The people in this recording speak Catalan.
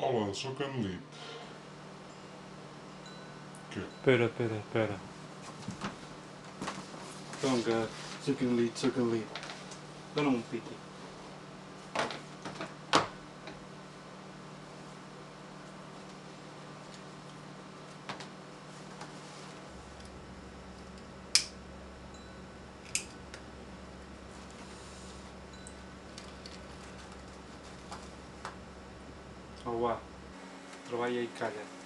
Hola, sóc en Lit. Què? Espera. Doncs, sóc en Lit. Dóna'm un piqui. Au, va. Treballa i calla.